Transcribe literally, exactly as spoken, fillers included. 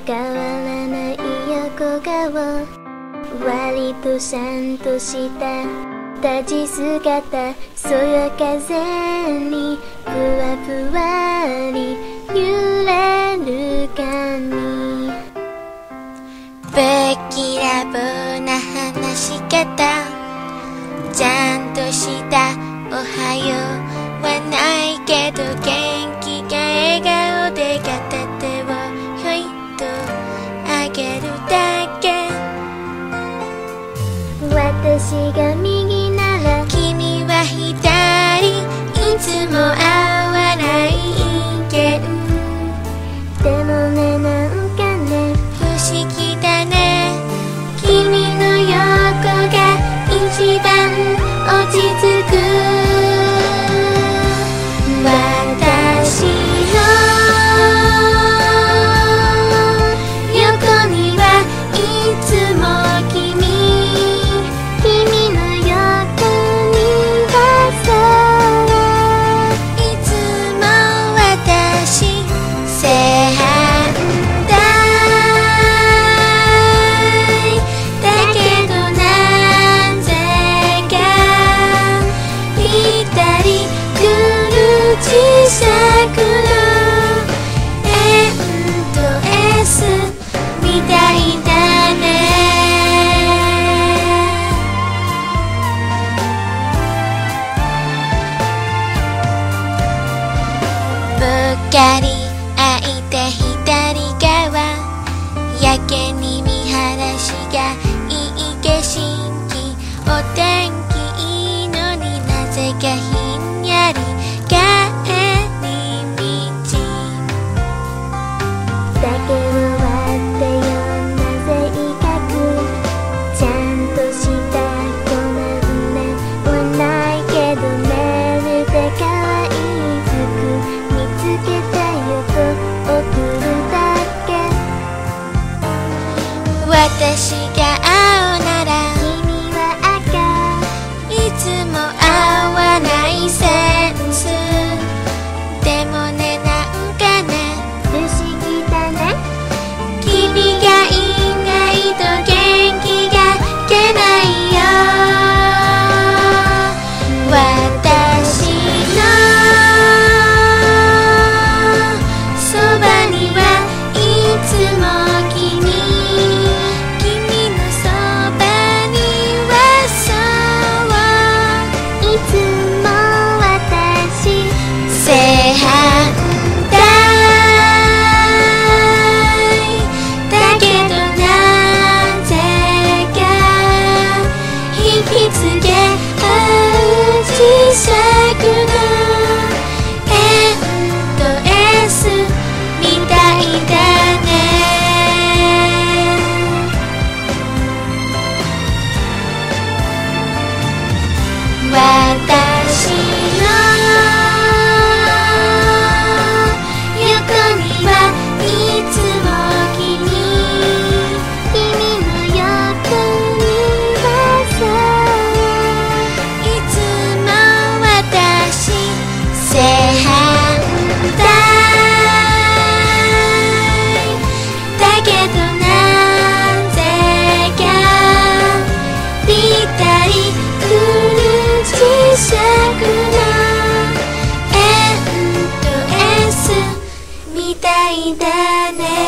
変わらない横顔、割とちゃんとした立ち姿、そよ風にふわふわり揺れる髪、ぶっきらぼうな話し方、ちゃんとしたおはようはないけど、元気が笑顔で片手をひょいとあげるだけ、私が右なら君は左、いつも合わない意見、でもね、なんかね、不思議だね、君の横が一番落ち着く、私の横にはいつも君、君の横には空、いつも私正反対だけど、なぜかぴったりくる小さくのエンド S みたいだね。ぶっかり開いて左側、やけに見晴らしがいい景色、お天気いいのになぜかひんやり帰り道だけを割ってよ、なぜいかくちゃんとした子なんではないけど、メールで可愛い服見つけたよと送るだけ、私が青なら君は赤、いつも合わないセンス、でもね、なんかね、不思議だね、君がいないと元気が出ないよ、私のそばにはいつも君、君のそばにはそう、いつも私正反対だけど、なぜか引きつけ合う小さくのエンド S みたいだね。私の横にはいつも君、君の横にはそう、いつも私正反対だけど、なぜかぴったりくる小さくのエンド S みたいだね。